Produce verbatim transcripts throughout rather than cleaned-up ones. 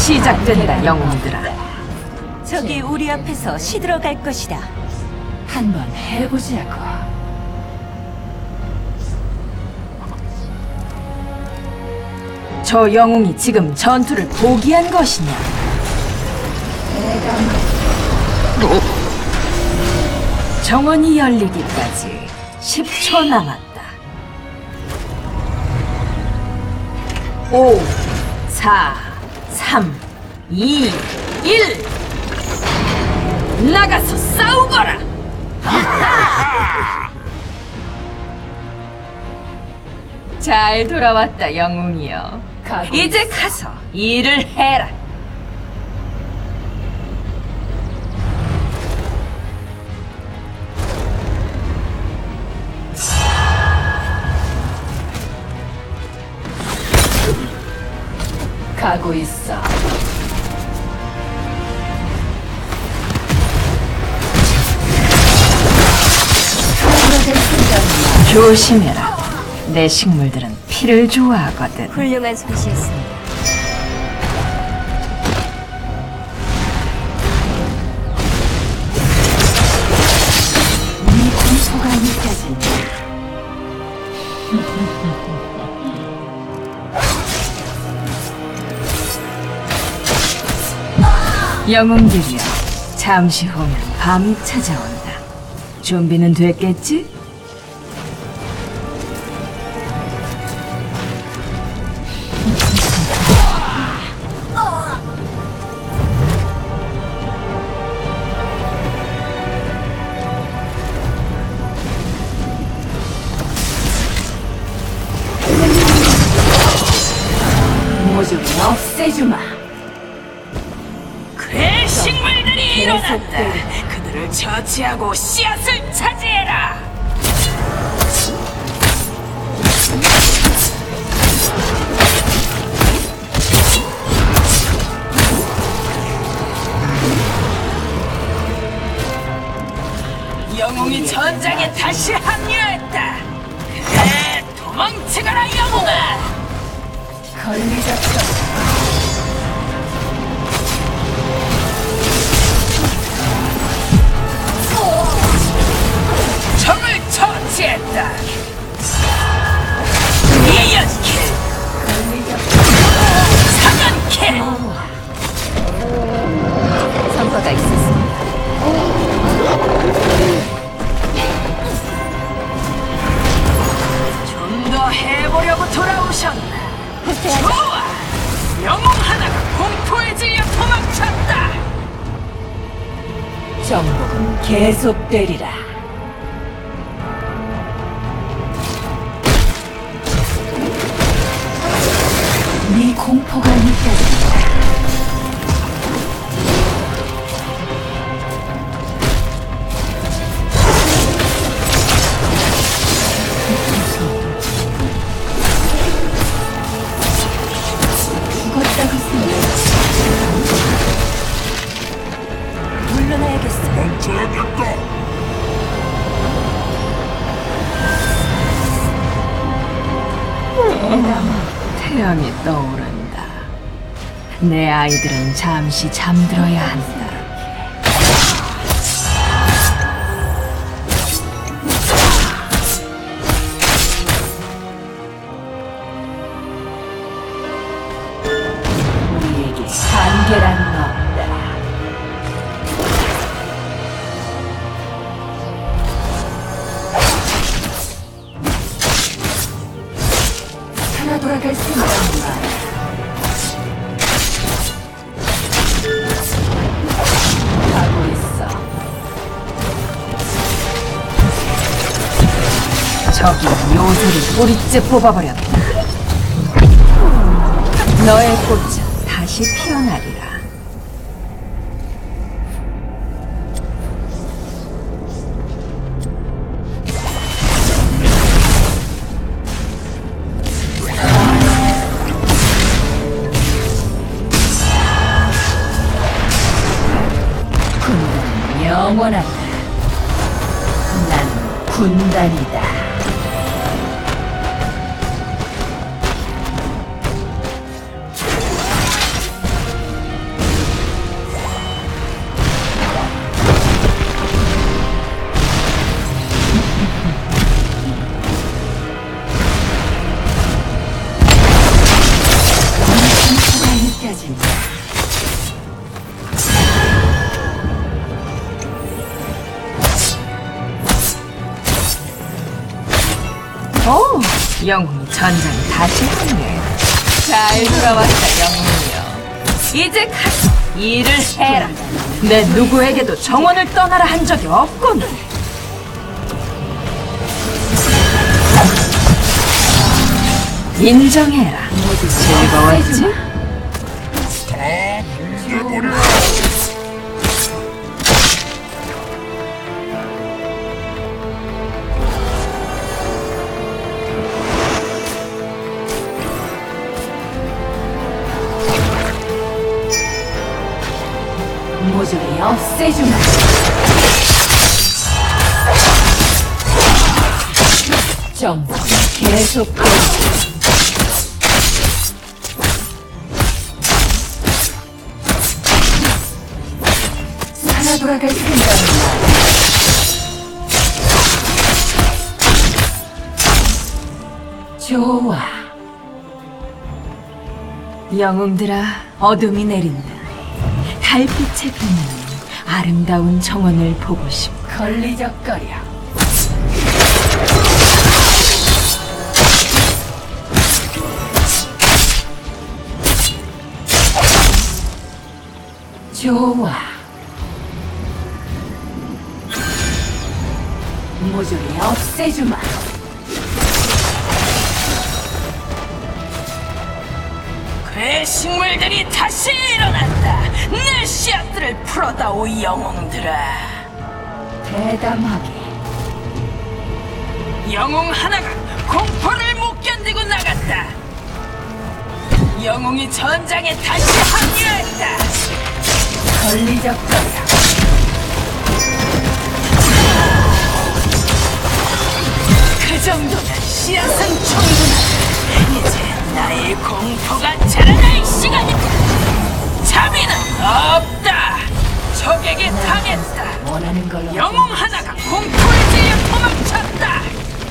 시작된다, 영웅들아. 적이 우리 앞에서 시들어갈 것이다. 한번 해보자고. 저 영웅이 지금 전투를 포기한 것이냐? 정원이 열리기까지 십 초 남았다. 오, 사, 삼, 이, 일. 나가서 싸우거라! 잘 돌아왔다, 영웅이여. 이제 가서 일을 해라. 가고 있어. 조심해라. 내 식물들은 피를 좋아하거든. 훌륭한 솜씨였습니다. 네 공포가 느껴진다. 영웅들이여, 잠시 후면 밤이 찾아온다. 준비는 됐겠지? 모두 없애주마. 그의 식물들이 일어났다. 그들을 처치하고 씨앗을 차지해라. 영웅이 전장에 다시 합류했다. 그래, 도망치거라 영웅아. 걸리셨어. 적을 처치했다. 이연킬, 사연킬. 성과가 있었습니다. 좀 더 해보려고 돌아오셨나? 좋아! 영웅 하나가 공포에 질려 도망쳤다! 정복은 계속되리라. 네 공포가 느껴진다. 죽었다고 생각해. 물러나야겠어. 태양이 떠오른다. 내 아이들은 잠시 잠들어야 한다. 우리에게 한계란 없다. 하나 돌아갈 생각은 마라. 가고 있어. 저기 요소를 뿌리째 뽑아버렸다. 너의 꽃은 다시 피어나리라. 군단은 영원하다. 난 군단이다. 영웅이 전장에 다시 합류해. 잘 돌아왔다, 영웅이여. 이제 가서 일을 해라. 내 누구에게도 정원을 떠나라 한 적이 없군. 인정해라. 즐거웠지? 모조리 없애주마. 정복 계속되지. 살아 돌아갈 생각은 나. 좋아. 영웅들아, 어둠이 내린다. 달빛에 빛나는 아름다운 정원을 보고 싶어. 걸리적거려. 좋아. 모조리 없애주마. 괴식물들이 다시 일어난다. 내 씨앗들을 풀어다오 영웅들아. 대담하게. 영웅 하나가 공포를 못 견디고 나갔다. 영웅이 전장에 다시 합류했다. 걸리적거려. 그 정도면 씨앗은 충분하다. 이제 나의 공포가 자라날 시간이다. 자비는 없다. 적에게 당했다. 원하는 걸로. 영웅 하나가 공포에 질려 도망쳤다.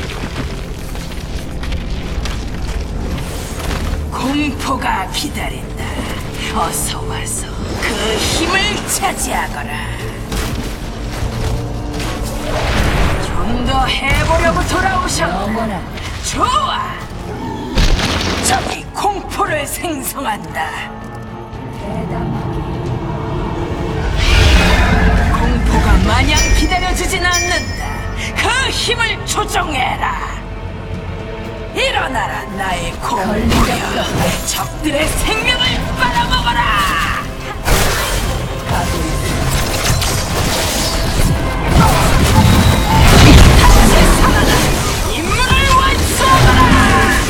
공포가 기다린다. 어서 와서 그 힘을 차지하거라. 좀 더 해보려고 돌아오셨다. 영원한 좋아. 적이 공포를 생성한다. 대담하게. 공포가 마냥 기다려주진 않는다. 그 힘을 조정해라. 일어나라 나의 공포여. 적들의 생명을 빨아먹어라. 다시 살아나 임무를 완수하거라.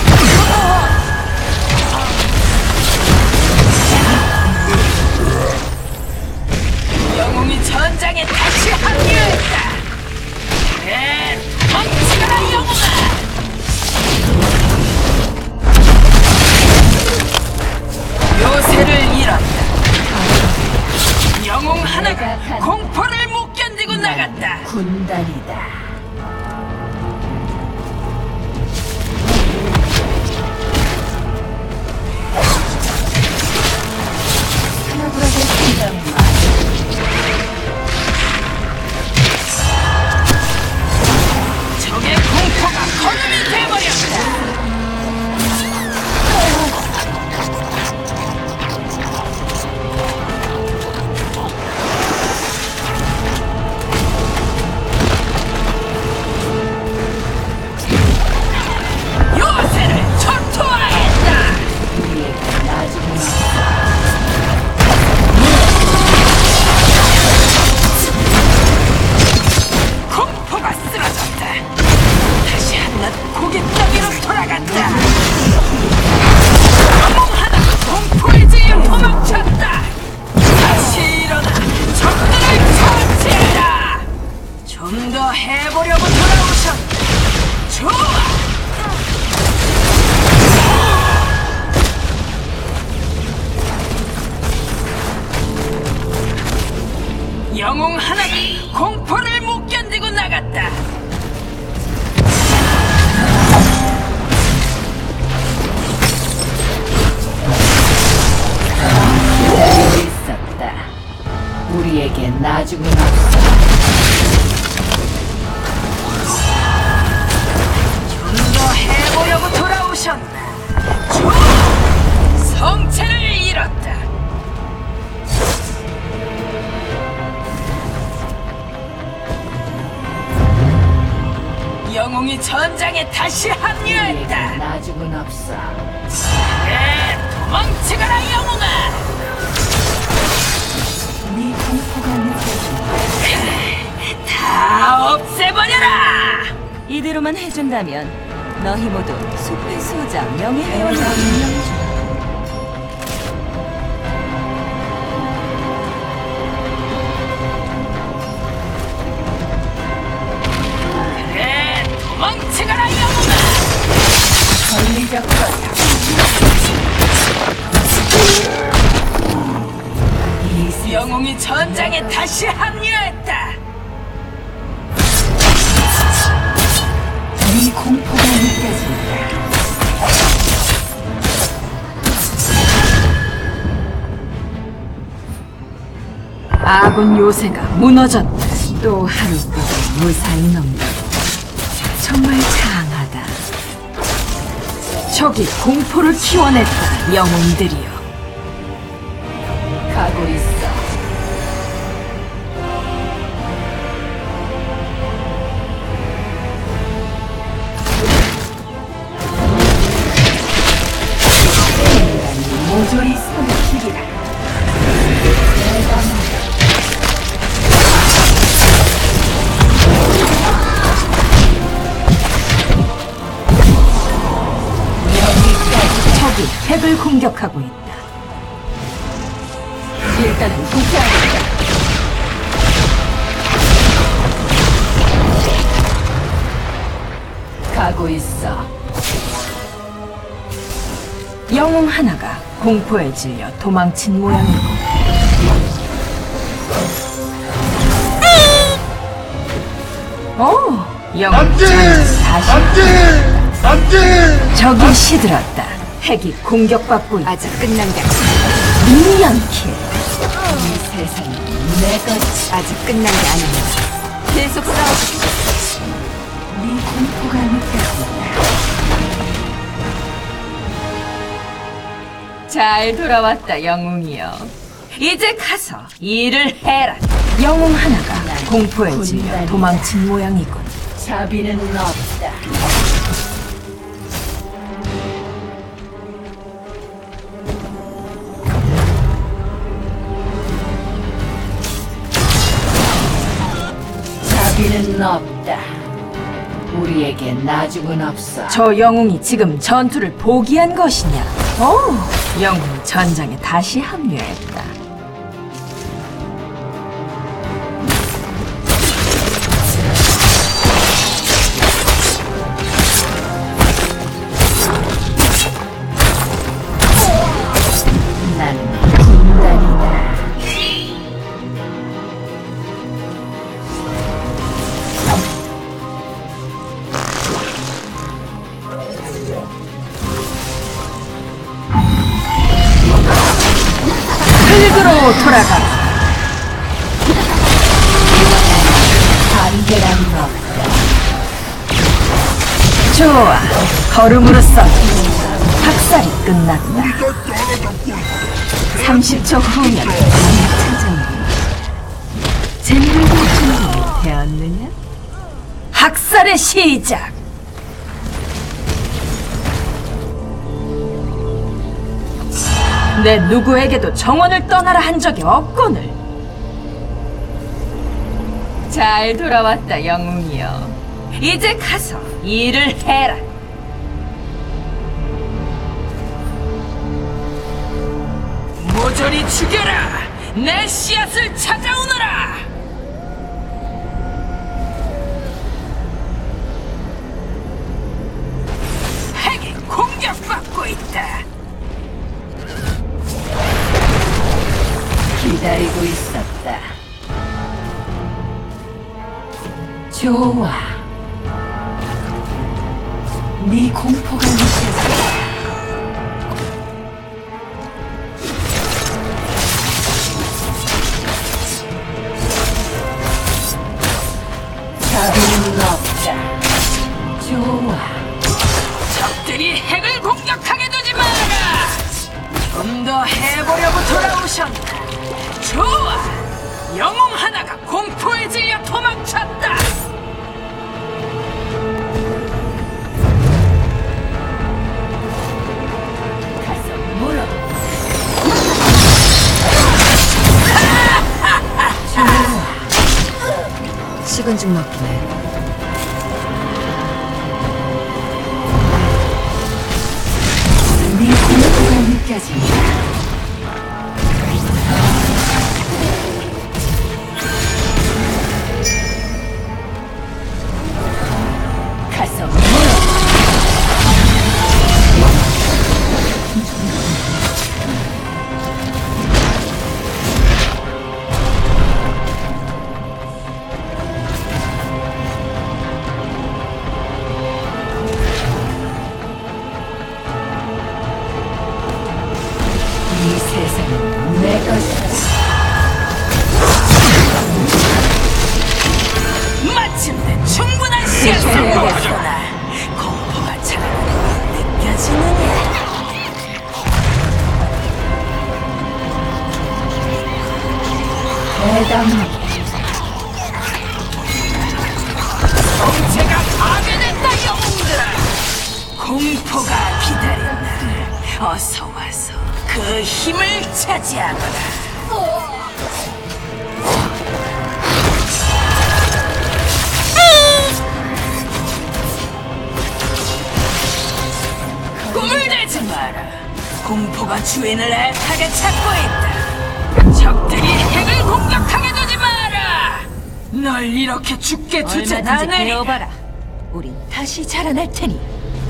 영웅이 전장에 다시 합류했다. 그래, 멈추거라 영웅아. 요새를 잃었다. 영웅 하나가 공포를 못 견디고 나갔다. 군단이다. 살아 돌아갈 생각은 나. 적의 공포가 거름이 돼버렸다. 요새를 초토화했다. 우리에게 나중에 공포가 쓰러졌다. 다시 한낱 고깃 따위로 돌아간다. 영웅 하나 공포의 지에 도망쳤다. 다시 일어나 적들을 처치해라. 좀 더 해보려고 돌아오셨다. 좋아. 영웅 하나가 공포를 못 견디고 나갔다. 기다리고 있었다. 우리에게 나중은 없어. 좀 더 해보려고 영웅이 전장에 다시 합류했다. 나중은 없어. 네, 도망치거라 영웅아. 네 공포가 느껴진다. 다 없애버려라. 이대로만 해준다면 너희 모두 숲의 수호자 명예회원으로 임명해줘. 네, 도망치거라 영웅아. 권리적 거야. 영웅이 전장에 다시 합류했다. 네 공포가 느껴진다. 아군 요새가 무너졌다. 또 하루뿐 무사히 넘겨. 정말 장하다. 저기 공포를 키워냈다. 영웅들이여. 가고 있어. 모조리 소리키리라. 적이 핵을 공격하고 있다. 일단은 도피하겠다. 가고 있어. 영웅 하나가 공포에 질려 도망친 모양이고. 오, 영웅 안돼! 다시 안돼! 안돼! 적이 시들었다. 핵이 공격받고 있다. 아직 끝난 게 아니야. 미니언킬. 이 세상이 내 것. 아직 끝난 게 아니야. 계속 싸우자. 네 공포가 느껴진다. 잘 돌아왔다, 영웅이여. 이제 가서 일을 해라. 영웅 하나가 공포에 질려 도망친 모양이군. 자비는 없다. 자비는 없다. 우리에게 나중은 없어. 저 영웅이 지금 전투를 포기한 것이냐? 오, 영웅이 전장에 다시 합류했다. 난 군단이다. 흙으로 돌아가라. 반대란 없다. 좋아, 걸음으로써 학살이 끝났다. 삼십 초 후면 찾아오리. 젠들과 준비 되었느냐? 학살의 시작! 내 누구에게도 정원을 떠나라 한 적이 없거늘. 잘 돌아왔다, 영웅이여. 이제 가서 일을 해라. 모조리 죽여라. 내 씨앗을 찾아오너라. 핵이 공격받고 있다. 기다리고 있었다. 좋아. 네 공포가 느껴져. 자비는 없다. 좋아. 적들이 핵을 공격하게 두지 마라. 좀 더 해보려고 돌아오셨다. 좋아. 영웅 하나가 공포에 질려 도망쳤다. 찍먹긴 해. 네 공포가 느껴진다. 가서 물어. 이 세상은 내 것이다. 마침내 충분한 시간을 먹었구나. 공포가 차가운 느껴지느냐? 대담하게. 제가 파괴됐다, 영웅들아. 공포가 기다린다. 어서 와서 그 힘을 차지하거라. 꿈을 대지 마라. 공포가 주인을 애타게 찾고 있다. 적들이 핵을 공격하게 두지 마라. 널 이렇게 죽게 두진 얼마든지 않으리. 배워봐라. 우린 다시 자라날 테니.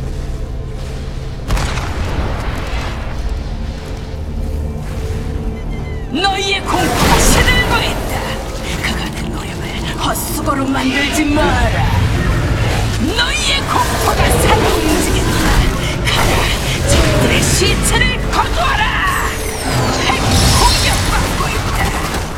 너희의 공포가 시들고 있다. 그간의 노력을 헛수고로 만들지 마라. 너희의 공포가 살아 움직인다. 가라, 적들의 시체를 거두어라. 핵 공격받고 있다.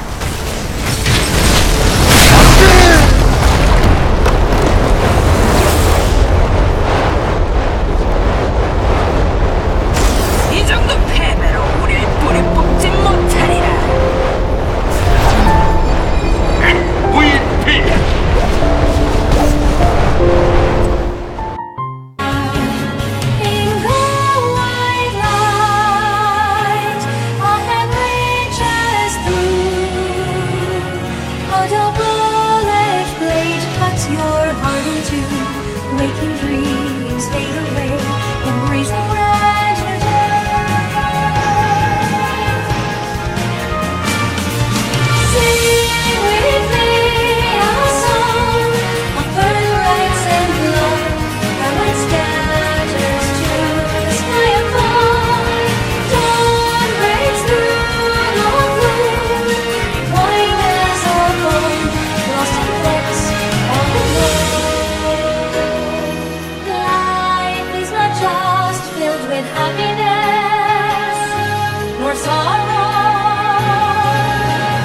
이 정도 패배로 우릴 뿌리 뽑지 못하리라. 엠브이피 In the white light, a hand reaches through. A double-edged blade cuts your heart in two. Waking dreams fade away, embracing red Sing with me a song of birthrights and love. Our light scatters to the sky above. Dawn breaks through the gloom, white as our bone, lost in flecks all alone. Life is not just filled with happiness nor sorrow.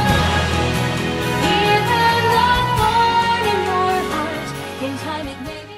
Even the thorn in your heart, in time it may be.